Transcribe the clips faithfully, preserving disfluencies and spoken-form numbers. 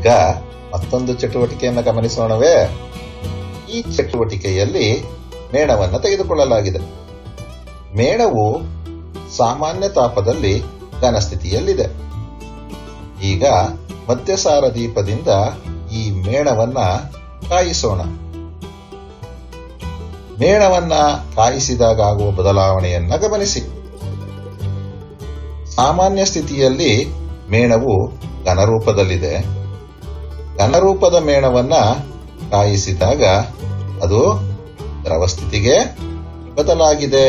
ಈಗ ಮತ್ತೊಂದು ಚಟುವಟಿಕೆಯನ್ನು ಗಮನಿಸೋಣವೇ. ಈ ಚಟುವಟಿಕೆಯಲ್ಲಿ ಮೇಣವನ್ನು ತೆಗೆದುಕೊಳ್ಳಲಾಗಿದೆ. ಮೇಣವು ಸಾಮಾನ್ಯ ತಾಪದಲ್ಲಿ ಘನಸ್ಥಿತಿಯಲ್ಲಿದೆ. ಈಗ ಮಧ್ಯಸಾರ ದೀಪದಿಂದ ಈ ಮೇಣವನ್ನ ಕಾಯಿಸೋಣ. ಮೇಣವನ್ನ ಕಾಯಿಸಿದಾಗ ಆಗುವ ಬದಲಾವಣೆಯನ್ನ ಗಮನಿಸಿ. ಸಾಮಾನ್ಯ ಸ್ಥಿತಿಯಲ್ಲಿ ಮೇಣವು ಘನರೂಪದಲ್ಲಿದೆ. ಘನರೂಪದ ಮೇಣವನ್ನ ಕಾಯಿಸಿದಾಗ ಅದು ದ್ರವ ಸ್ಥಿತಿಗೆ ಬದಲಾಗಿದೆ.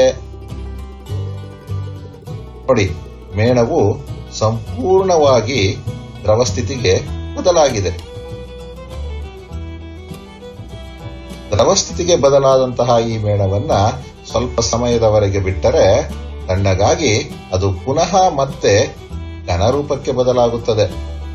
ನೋಡಿ, ಮೇಣವು ಸಂಪೂರ್ಣವಾಗಿ ದ್ರವ ಸ್ಥಿತಿಗೆ ಬದಲಾಗಿದೆ. ದ್ರವ ಸ್ಥಿತಿಗೆ ಬದಲಾದಂತಹ ಈ ಮೇಣವನ್ನ ಸ್ವಲ್ಪ ಸಮಯದವರೆಗೆ ಬಿಟ್ಟರೆ ತಣ್ಣಗಾಗಿ ಅದು ಪುನಃ ಮತ್ತೆ ಘನರೂಪಕ್ಕೆ ಬದಲಾಗುತ್ತದೆ.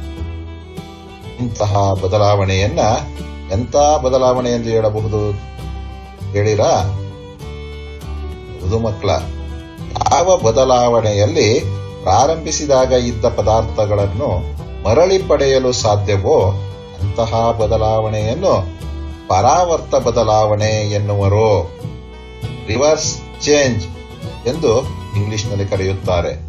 ಇಂತಹ ಬದಲಾವಣೆಯನ್ನ ಎಂಥ ಬದಲಾವಣೆ ಎಂದು ಹೇಳಬಹುದು ಹೇಳಿರಾ? ಹೌದು ಮಕ್ಕಳ, ಯಾವ ಬದಲಾವಣೆಯಲ್ಲಿ ಪ್ರಾರಂಭಿಸಿದಾಗ ಇದ್ದ ಪದಾರ್ಥಗಳನ್ನು ಮರಳಿ ಪಡೆಯಲು ಸಾಧ್ಯವೋ ಅಂತಹ ಬದಲಾವಣೆಯನ್ನು ಪರಾವರ್ತ ಬದಲಾವಣೆ ಎನ್ನುವರು. ರಿವರ್ಸ್ ಚೇಂಜ್ ಎಂದು ಇಂಗ್ಲಿಷ್ನಲ್ಲಿ ಕರೆಯುತ್ತಾರೆ.